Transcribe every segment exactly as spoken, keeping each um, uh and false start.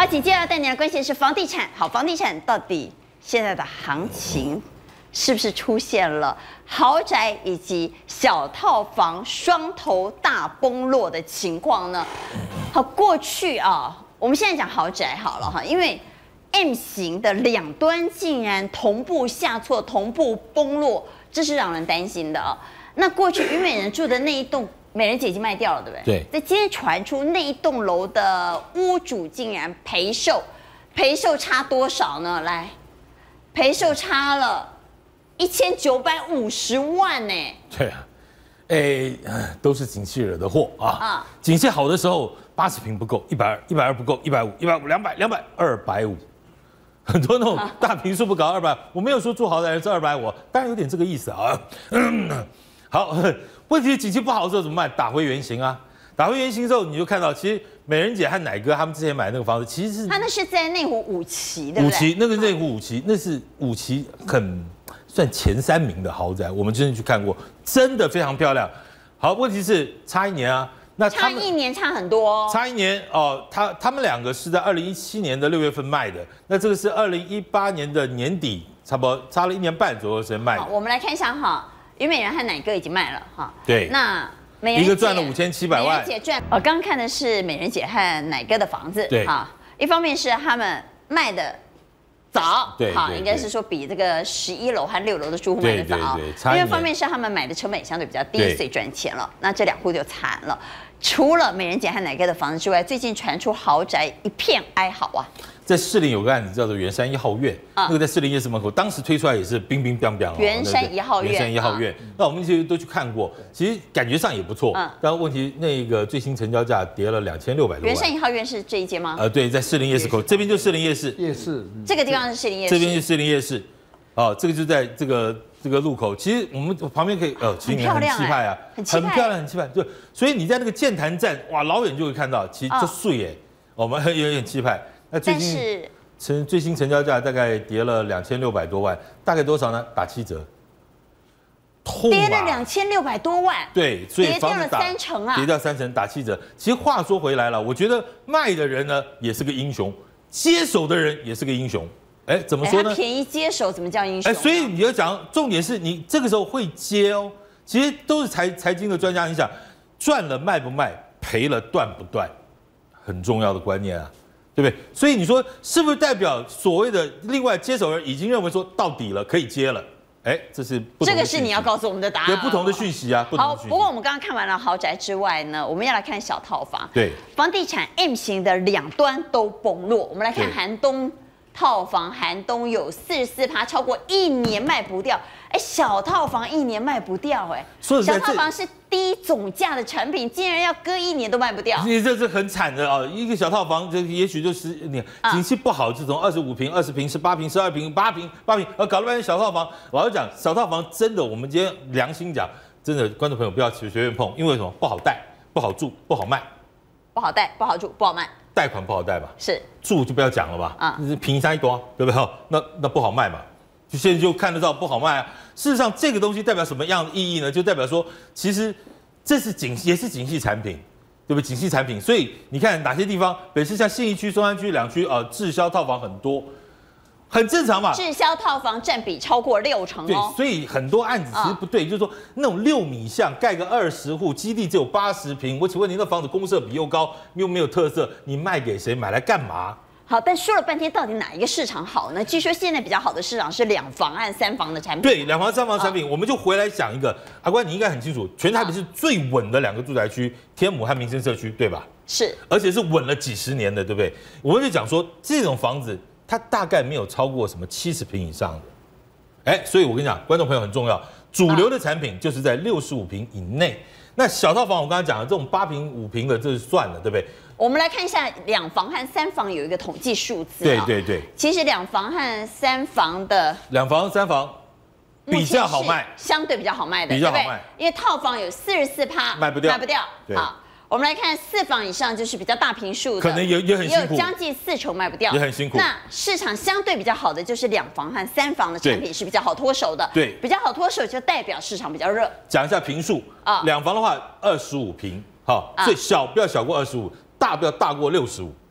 好，紧接着带您来关心的是房地产。好，房地产到底现在的行情是不是出现了豪宅以及小套房双头大崩落的情况呢？好，过去啊，我们现在讲豪宅好了哈，因为 M 型的两端竟然同步下挫、同步崩落，这是让人担心的啊。那过去虞美人住的那一栋美人姐已经卖掉了，对不对？ 对。 在今天传出那一栋楼的屋主竟然赔售，赔售差多少呢？来，赔售差了一千九百五十万呢。 对啊，哎，都是景气惹的祸啊。 啊， 景气好的时候，八十平不够，一百二，一百二不够，一百五，一百五，两百，两百，二百五。很多那种大平数不搞二百，我没有说住豪宅是二百五，当然有点这个意思啊。好，问题景气不好的时候怎么办？打回原形啊！打回原形之后，你就看到，其实美人姐和奶哥他们之前买那个房子，其实是他那是在内湖五期，对不对？ 五期，那个内湖五期，那是五期很算前三名的豪宅，我们真的去看过，真的非常漂亮。好，问题是差一年啊。 那差一年差很多、哦， 差一年哦，他他们两个是在二零一七年的六月份卖的，那这个是二零一八年的年底，差不多差了一年半左右的时间卖的。 好，我们来看一下哈，虞美人和奶哥已经卖了哈。 对， 那美人姐一个赚了五千七百万， 美人姐赚。我刚刚看的是美人姐和奶哥的房子， 对哈，一方面是他们卖的早， 对， 好，应该是说比这个十一楼和六楼的住户卖的早。 对对对， 另一方面是他们买的成本相对比较低，所以赚钱了。那这两户就惨了。 除了美人姐和奶哥的房子之外，最近传出豪宅一片哀嚎啊！ 在士林有个案子叫做圆山一号院，啊、那个在士林夜市门口，当时推出来也是冰冰冰冰。 圆山一号院， 圆山一号院，啊、那我们其实都去看过，其实感觉上也不错。嗯，但问题那个最新成交价跌了两千六百多万。 圆山一号院是这一间吗？ 呃，对，在士林夜市口，这边就士林夜市。 夜市， 嗯、这个地方是士林夜市。 这边是士林夜市，哦，这个就在这个。 这个路口，其实我们旁边可以，呃，其实很气派啊， 很很漂亮，很气派。就所以你在那个剑潭站，哇，老远就会看到，其实这碎耶，我们有点气派。那最近成最新成交价大概跌了两千六百多万，大概多少呢？打七折， 跌了两千六百多万， 对，所以跌掉了三成啊， 跌掉三成，打七折。其实话说回来了，我觉得卖的人呢也是个英雄，接手的人也是个英雄。 哎，怎么说呢？ 便宜接手怎么叫英雄？ 哎，所以你要讲，重点是你这个时候会接哦。其实都是财财经的专家，你想赚了卖不卖，赔了断不断，很重要的观念啊，对不对？所以你说是不是代表所谓的另外接手人已经认为说到底了，可以接了？哎，这是不同的这个是你要告诉我们的答案。 对，不同的讯息啊，不同的讯息。 好，不过我们刚刚看完了豪宅之外呢，我们要来看小套房。 对， 房地产 M 型的两端都崩落。我们来看寒冬。 套房寒冬有四十四趴，超过一年卖不掉。哎，小套房一年卖不掉，哎，小套房是低总价的产品，竟然要隔一年都卖不掉。 你这是很惨的啊！一个小套房，这也许就是你景气不好，这种二十五平、二十平、十八平、十二平、八平、八平，呃，搞了半天小套房。老实讲，小套房真的，我们今天良心讲，真的，观众朋友不要随便碰，因为什么？不好贷，不好住，不好卖。不好贷，不好住，不好卖。 贷款不好贷吧？ 是住就不要讲了吧？啊，平山一多，对不对？那那不好卖嘛，就现在就看得到不好卖啊。事实上，这个东西代表什么样的意义呢？就代表说，其实这是景也是景气产品，对不对？景气产品，所以你看哪些地方，北市像信义区、松山区两区，呃，滞销套房很多。 很正常嘛， 滞销套房占比超过六成哦。 对，所以很多案子其实不对，就是说那种六米巷盖个二十户，基地只有八十平，我请问您那房子公设比又高，又没有特色，你卖给谁？买来干嘛？ 好，但说了半天，到底哪一个市场好呢？据说现在比较好的市场是两房和三房的产品。 对，两房、三房产品，我们就回来讲一个，阿关，你应该很清楚，全台北是最稳的两个住宅区，天母和民生社区，对吧？ 是， 而且是稳了几十年的，对不对？我们就讲说这种房子。 它大概没有超过什么七十平以上的，哎，所以我跟你讲，观众朋友很重要，主流的产品就是在六十五平以内。那小套房我刚才讲的这种八平、五平的，这是算了，对不对？ 我们来看一下两房和三房有一个统计数字。 对对对。 其实两房和三房的两房、三房比较好卖， 相对比较好卖的， 比较好卖， 因为套房有四十四趴卖不掉， 卖不掉。好。 我们来看四房以上就是比较大坪数的， 可能也也很辛苦， 也有将近四成卖不掉， 也很辛苦。 那市场相对比较好的就是两房和三房的产品是比较好脱手的， 对， 比较好脱手就代表市场比较热。 讲一下坪数啊，两房的话二十五坪，好，最小不要小过二十五，大不要大过六十五。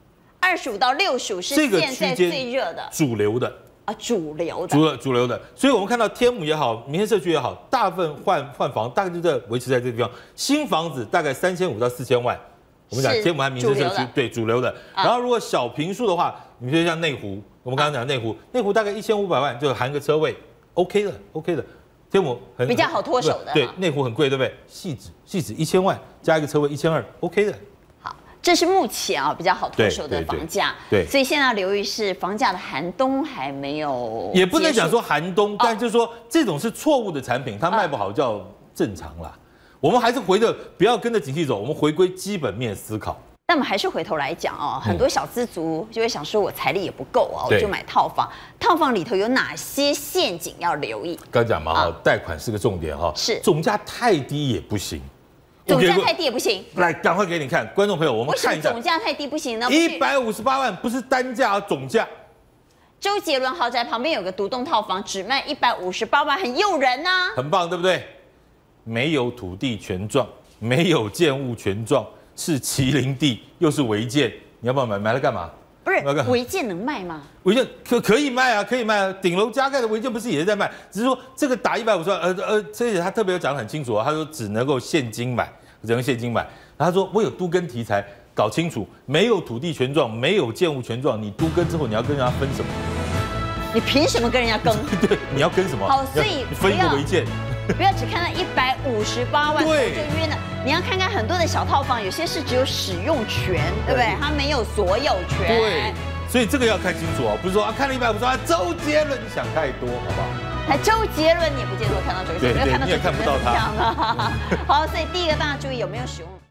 二十五到六十五是这个现在区间最热的主流的。 啊，主流的， 主流主流的，所以我们看到天母也好，民生社区也好，大部分换换房大概就在维持在这个地方，新房子大概三千五到四千万。我们讲天母和民生社区，对主流的。 啊、 然后如果小坪数的话，你比如像内湖，我们刚刚讲内湖，内湖大概一千五百万就含个车位 ，OK 的 ，OK 的。天母很比较好脱手的， 对，内湖很贵，对不对？汐止汐止一千万加一个车位一千二 ，OK 的。 这是目前啊比较好脱手的房价， 对，对对， 所以现在留意是房价的寒冬还没有， 也不能讲说寒冬，但就是说这种是错误的产品，它卖不好叫正常啦。我们还是回的不要跟着景气走，我们回归基本面思考。 那么还是回头来讲哦，很多小资族就会想说，我财力也不够啊，我就买套房。套房里头有哪些陷阱要留意？ 刚讲嘛哈，贷款是个重点哈， 是总价太低也不行。 总价太低也不行， 来，赶快给你看，观众朋友，我们看一下。 总价太低不行呢？ 一百五十八万不是单价，总价。 周杰伦豪宅旁边有个独栋套房，只卖一百五十八万，很诱人呐、啊， 很棒，对不对？没有土地权状，没有建物权状，是麒麟地，又是违建，你要不要买？买了干嘛？ 不是违建能卖吗？ 违建可可以卖啊，可以卖啊。顶楼加盖的违建不是也是在卖？只是说这个打一百五十万，呃呃，而且他特别有讲得很清楚啊，他说只能够现金买，只能现金买。然后他说我有都更题材，搞清楚，没有土地权状，没有建物权状，你都更之后你要跟人家分什么？ 你凭什么跟人家更？ 对，你要跟什么？ 好，所以分一个违建。 不要只看到一百五十八万就约了，你要看看很多的小套房，有些是只有使用权，对不对？它没有所有权。 对，所以这个要看清楚哦，不是说啊看了一百五十万，周杰伦你想太多，好不好？ 还周杰伦你也不见得看到周杰伦，没有看到周杰伦， 你也看不到他。 好，所以第一个大家注意有没有使用。